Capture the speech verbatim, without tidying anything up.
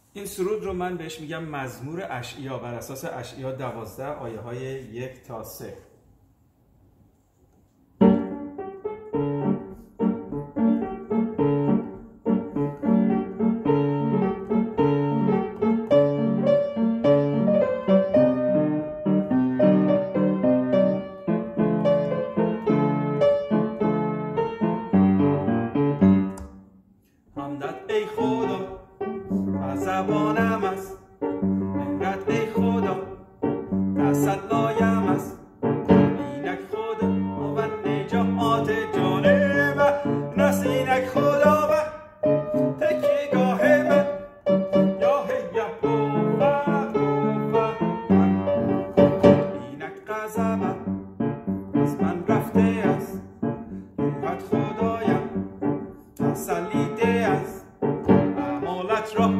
این سرود رو من بهش میگم مزمور اشعیا، بر اساس اشعیا دوازده آیه های یک تا سه. حمدت ای خدا بر زبانم است، مهرت ای خدا تسلایم است. اینک خدا و نجات جان من، نست اینک خدا و تکیهگاه من. یا هی قوة قوة اینک غضبت از من رفته است، روحت خدایم تسلیده است. اعمالت را